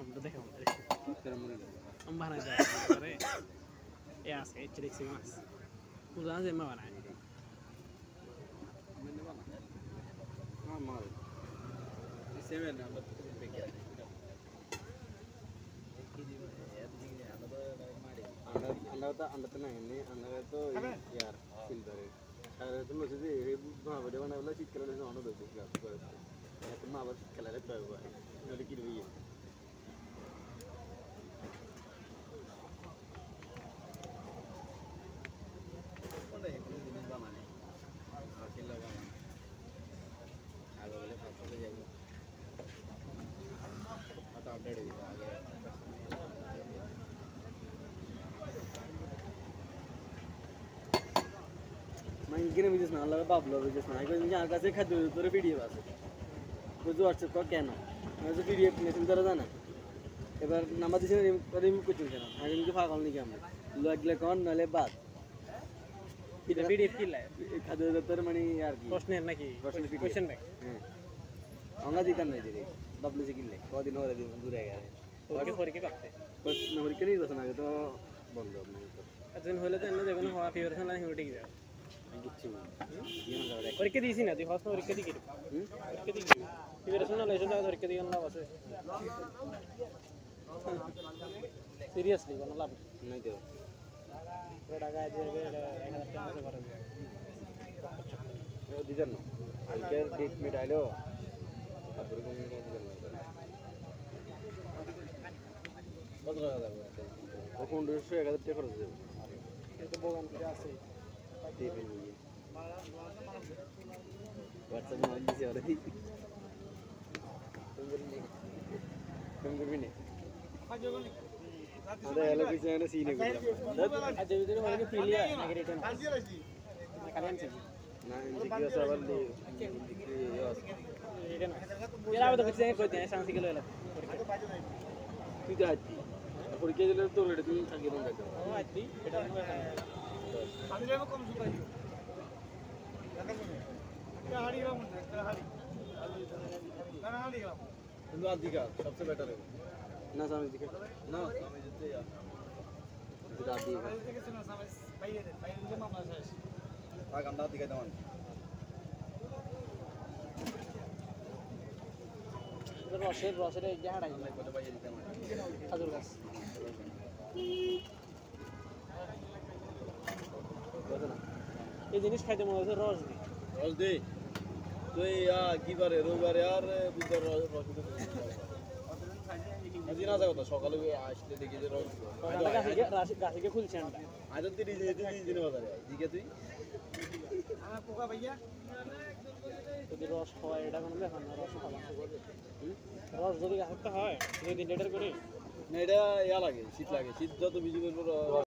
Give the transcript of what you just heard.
আমরা দেখে আমি বানাই যাই এ আছে দেখছি মাছ বুঝা যে মা বানায় अंडा तो यार फिल्टर है तुम लोग से ये वहाँ बड़े बना वाला चीज़ कलर से ऑनर होते हैं क्या तुम आवाज़ कलर है तो हुआ है मेरे की वही है कौन है कौन दिन बनाने अकेला बनाने आगे वाले फास्ट हो जाएगा आता अपडेट हो जाएगा मैं इनके ने बिजनेस ना लगा बाबलो बिजनेस ना इनको इनके आगे से खाते हुए तो वीडियो बात है जो व्हाट्सएप का क्या ना मैं तो वीडियो अपने सुन तरह था ना एक बार नंबर दिसे रिमूव कुछ नहीं करना आगे इनके फाक नहीं किया हमने लोग अगले कौन नले बात वीडियो किल है खाते हुए तो मनी यार की क्वेश्चन है ना कि क्वेश्चन में आऊँगा दिखा नहीं दे रही बाबलो से किल्ले बहुत दिन हो रहे दिन दूर है यार और के करते बस नंबर के नहीं बस ना तो बंद हो अपने दिन होले तो इन्हें देखो ना हवा फीवर से ना ही उठेगी जाए ഒരിക്കൽ തീസിനാ തി ഫാസ്റ്റ് ഒരിക്കൽ തീരും ഒരിക്കൽ തീരും ഇവരസന ലൈസൻസ് ആയത് ഒരിക്കൽ തീരുന്ന ബസ് सीरियसली कोन लाभ नहीं दे बड़ा गाय जे 1000 टाइम से भरन वो दिजन अलके डेट में डालो अब रुको में दिजन बहुत लगा था वो कौन दूसरे 1000 टाइम खर्च दे ये तो बोगन के आसे देवे नहीं है व्हाट्सएप में आगे से आ रही तुम भी नहीं अरे अलग किसी ने सीन है आज भी तो मैंने फील किया नेगेटिव मैं कल्याण से ना इनकी सवाल ले ये ना यार आप तो कुछ नहीं कोई सांस के लिए तू क्या आती और के लिए तो रेडी तुम आगे बंद कर ओ आती बेटा मैं আমি লেবো কম সুপাই क्या हाड़ी राम क्या हाड़ी ना हाड़ी राम तुम आज दिखा सबसे बेटर है ना समझ दिखा ना समझ देते यार दिखा दी देखिए ना समझ पहले जो मामला है आ गंदा दिखा दो इधर रॉशर एक जहां हाड़ी है तो भाई दिखा खजूर गाछ এই জিনিস খাইতে মনে হচ্ছে রস দে তো ইয়া কি পারে রবিবার আর বুধবার রস দিতে আজ না যাও তো সকালে আসলে দেখি যে রস গাছে খুলছে আন্ডা আজ তো দিন বাজারে দিকে তুই আমার পোকা ভাইয়া যদি রস খাওয়ায় এটা কোনো ব্যাপার না রস খাওয়া রস যদি গাছে হয় 2 দিন লিটার করে না এটা ইয়া লাগে শীত লাগে শীত যত বিজি করবো